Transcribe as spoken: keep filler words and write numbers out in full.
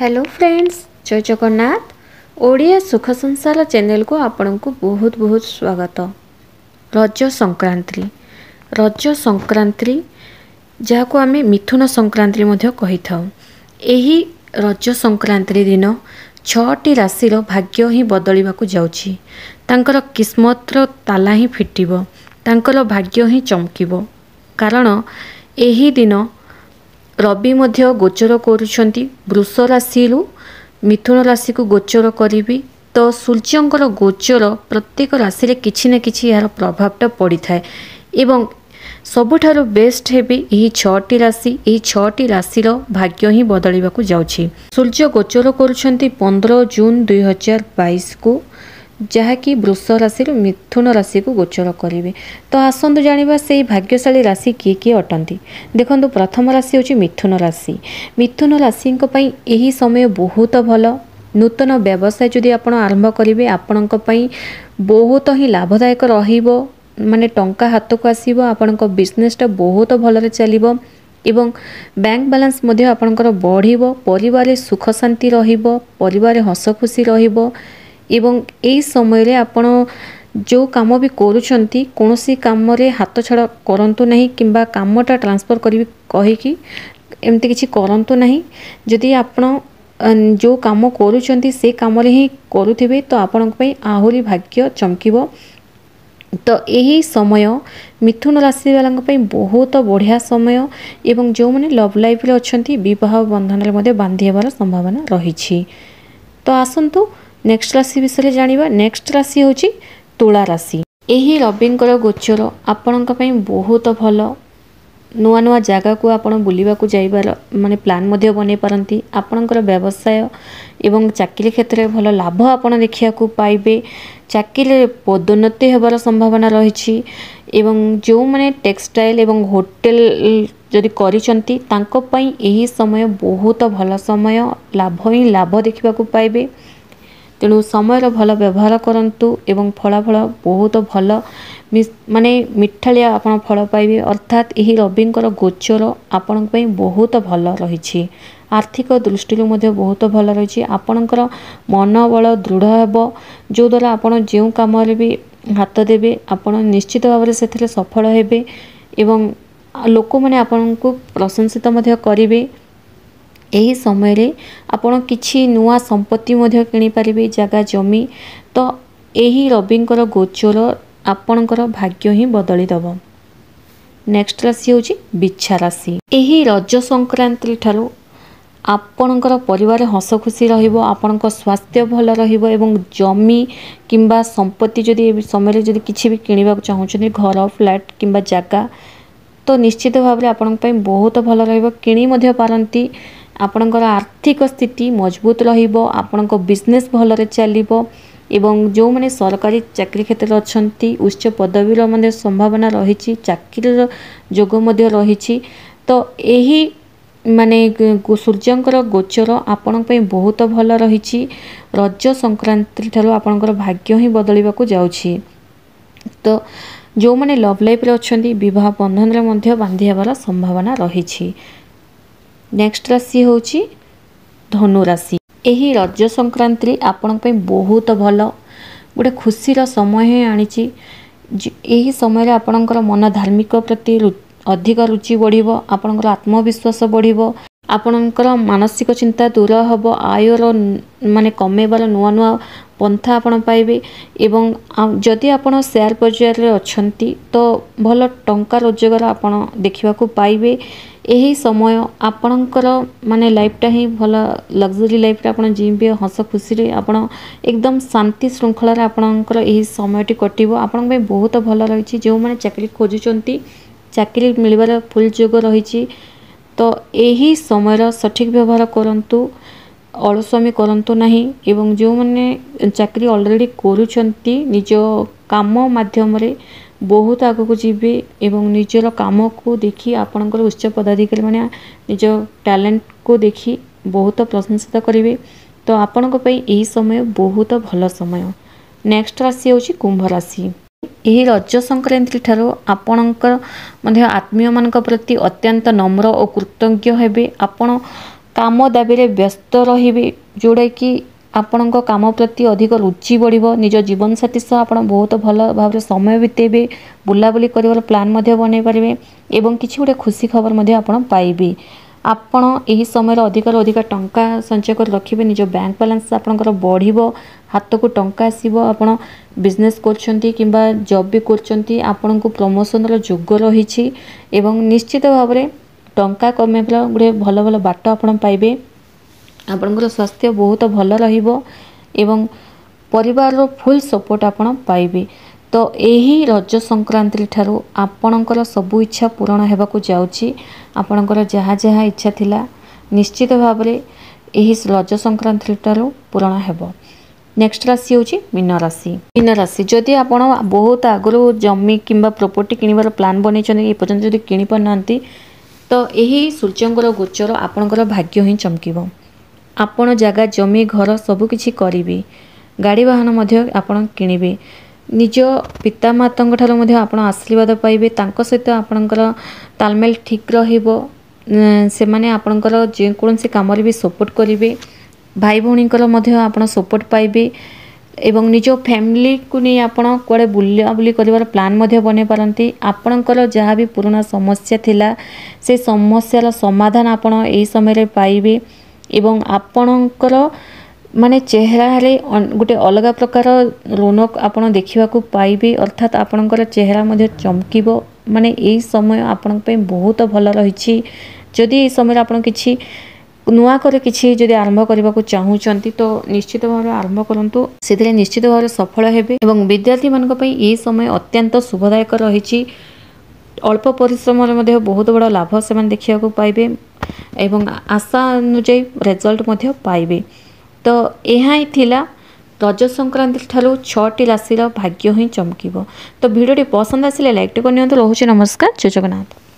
Hello friends, जय जगन्नाथ। ओडिया सुख संसार चैनल को आपण को बहुत बहुत स्वागत। रज संक्रांति रज संक्रांति जहाँ को आम मिथुन संक्रांति कही था। यही रज संक्रांति दिन छटी राशि भाग्य ही बदलवा जाऊँगी। तांकर किस्मतर ताला ही फिटिबो, तांकर भाग्य ही चमकिबो। कारण यही दिन रवि मध्य गोचर करुछंती वृष राशि मिथुन राशि को गोचर करी। तो सूर्यंकर गोचर प्रत्येक राशि रे किछि न किछि यार प्रभावटा पड़ी थाए। एवं सबुठारु बेस्ट हेबी यही छटी राशि यही छटी राशि भाग्य ही बदलवा जाउछि। सूर्य गोचर करुछंती पंद्रह जून दुई हजार बाईस को, जहाँकि वृष राशि मिथुन राशि को गोचर करेंगे। तो आसतु जानिबा से भाग्यशाली राशि किए किए अटंती। देखो प्रथम राशि हूँ मिथुन राशि। मिथुन राशि यही समय बहुत भल। नूतन व्यवसाय जदि आपण आरंभ करेंगे आपण बहुत ही लाभदायक रहिबो। माने टंका हाथ को आसीबो, आपणको बिजनेसटा बहुत भलरे चलिबो एवं बैंक बैलेंस मध्य आपणकर बढ़िबो। परिवार सुख शांति रहिबो, परिवार हस खुशी रहिबो। एवं यही समय रे आपण जो काम भी करूछंती कोनोसी काम रे हाथ छड़ा करंतु नहीं, किंबा कामटा ट्रांसफर करी कहिकी एमती किछि करंतु नहीं। जदि आपण जो काम करूछंती से काम रे ही करूथिबे तो आपण पई आहुरी भाग्य चमकिबो। तो यही समय मिथुन राशि वाला बहुत बढ़िया समय। एवं जो मैंने लव लाइफ रे अछंती विवाह बंधन रे मध्य बांधी हेबार संभावना रही। तो आसंतु नेक्स्ट राशि विषय जानिबा। नेक्स्ट राशि होची तुला राशि। यही रविंकर गोचर आपण बहुत भल। नुआ नुआ जगह को आपण बुलिबा को जाइबार माने प्लान मध्य बनै पारंती। आपणकर व्यवसाय एवं चाकरी क्षेत्र में भल लाभ आपण देखिया को पाइबे। चाकरी पदोन्नति हेबार संभावना रही। एवं जो माने टेक्सटाइल एवं होटेल जदि करिसंती तांको पई यही समय बहुत भल समय। लाभ ही लाभ देखिबा को पाइबे। तेणु समय भल व्यवहार करंतु एवं फलाफल बहुत भल माने मिठालिया आपण फल पाइबे। अर्थात यही रविंकर गोचर आपण पई बहुत भल रही। आर्थिक दृष्टि बहुत भल रही। आपणकर मनोबल दृढ़ हेबो, जो द्वारा आपण जो काम रे भी हाथ देबे आपण निश्चित भाव में से सफल हेबे। एवं लोक माने आपण को प्रशंसित मध्य करिवे। यही समय रे आपण किछि नुआ संपत्ति मध्य किनि पारिबे, जगह जमी। तो यही रविंकर गोचर आपणकर भाग्य ही बदली दबो। नेक्स्ट राशि होची बिच्छा राशि। यही रज संक्रांति ठारू आपणकर परिवार हस खुशी रहिबो, आपणकर स्वास्थ्य भल रहिबो। एवं जमी किंबा संपत्ति जदि ए समय रे जदि किछि भी किनिबा चाहउछन, घर फ्लैट किंबा जगह, तो निश्चित भाव में आपण पई बहुत भल रहिबो। किनि मध्य पारंती। आपणकर आर्थिक स्थिति मजबूत रहिबो, आपणको बिजनेस भलरे चलिबो। एवं जो माने सरकारी चाकरी क्षेत्र अछंती उच्च पदवीर मध्य संभावना रही। चाकरीर जोग मध्य रही। तो यही माने सूर्यंकर गोचर आपण पई बहुत भल रही। रज संक्रांति ठारू आपणकर भाग्य ही बदलवा को जाउछि। तो जो माने लव लाइफ रे अछंती विवाह बंधन रे मध्य बांधी हेबार संभावना रही। नेक्स्ट राशि होची धनु राशि। यही रज संक्रांति आपण पई बहुत भल गोटे खुशीर समय ही आनीची। यही समय रे आपणकर मन धार्मिक प्रति अधिक रुचि बढ़िबो, आपणकर आत्मविश्वास बढ़िबो, आपणकर मानसिक चिंता दूर हबो। आयर माने कमेबार नुआ नुआ पंथा आपण पाइबे। एवं जदि आपण शेयर बजार रे अछंती तो भल टंका रोजगार आपण देखिबा को पाइबे। यही समय आपणकर माने लाइफटा ही भल लग्जरी लाइफ रे आपण जीबे, हस खुशी रे आपण एकदम शांति श्रृंखला रे आपणकर यही समयटी कटिबो। आपण पे बहुत भल रही। जो माने चाकरी खोजुचंती चाकरी मिलबार फुल जोग रही। तो यही समय सठिक व्यवहार करंतु, अलस्वामी करंतु नहीं। एवं जो माने चाकरी ऑलरेडी करूचंती निज काम माध्यम रे बहुत आग को जीवे। एवं निजर काम को देखी आपणकर उच्च पदाधिकारी माने निज टैलेंट को देखी बहुत प्रशंसित करेंगे। तो आपणक पई यही समय बहुत भल समय। नेक्स्ट राशि होची कुंभ राशि। यही रज संक्रांति ठारू आपणकर मध्य आत्मीय मानक प्रति अत्यंत नम्र और कृतज्ञ हेबे। आपण काम दाबी व्यस्त रहिबे जोड़ा कि आपणक काम प्रति अधिक रुचि बढ़िबो। निज जीवन साथी सह आप बहुत भल भाव समय बितेबे, बुलाबुली कर प्लान बन पारे एवं किसी गोटे खुशी खबर आप पाइबे। आपण यही समय अधिक अधिक टंका संचय कर रखिए, निज बैंक बैलेंस आपंकर बढ़िबो, हाथ को टंका आसीबो। आपण बिजनेस करछंती किंबा जॉब भी करछंती, आपण को प्रमोशन रो जोग रही एवं निश्चित भाव में टंका कमेबला गोटे भल भल बाट आपण पाइबे। आपणकर स्वास्थ्य बहुत भल रहिबो एवं परिवार रो फुल सपोर्ट आपण पाइबे। तो यही रज संक्रांति ठारू आपणकर सबु इच्छा पूरण हेबाकू जाउची। आपणकर जहाँ जहाँ इच्छा थिला निश्चित भाव में यही रज संक्रांति ठारू पूरण हेबो। नेक्स्ट राशि होची मीन राशि। मीन राशि जदि आपण बहुत आगु जमी किंबा प्रॉपर्टी किनिबार प्लान बनैछन ए पर्यंत जदि किनि पारनांती तो यही सूर्यंकर गोचर आपणकर भाग्य ही चमकिबो। आपण जगह जमी घर सबुकिछि करिवे, गाड़ी वाहन मध्य आपण किनिबे, निज पिता माता ठारो मध्य आपण आशीर्वाद पाइबे। तांको सहित आपणकर तालमेल ठीक रहिबो, से माने आपणकर जे कोनसे काम रे भी सपोर्ट करिवे। भाई भौणीकर मध्य आपण सपोर्ट पाइबे एवं निज फैमिली को नहीं आपण कुआडे बुला बुली करिवार प्लान मध्य बने पारंती। आपणकर जहाँ भी पुराना समस्या थिला से समस्यार समाधान आपण एही समय रे पाइबे एवं आपणकर माने चेहरा रे गोटे अलग प्रकार रौनक आपण देखिबा को पाइबे। अर्थात आपणकर चेहरा मध्य चमकिबो। माने एही समय आपण पे बहुत भल रहिछि। जदि एही समय आपण किछि नुआ करे किछि जदि आरंभ करबा को चाहूचंती तो निश्चित भाव में आरंभ करंतु, सेथिरे निश्चित भाव में सफल हेबे। एवं विद्यार्थी मानक पई एही समय अत्यंत शुभदायक रहिछि। अल्प परिश्रम रे बहुत बड़ा लाभ से देखा पाइबे एवं आशा अनुଯାयी रिजल्ट मध्य पाइबे। तो यह ही थिला रज संक्रांति ठारू छटी राशि भाग्य ही चमकिबो। तो वीडियो पसंद आसिले लाइक टे करनियंतु। रहुछि नमस्कार, जय जगन्नाथ।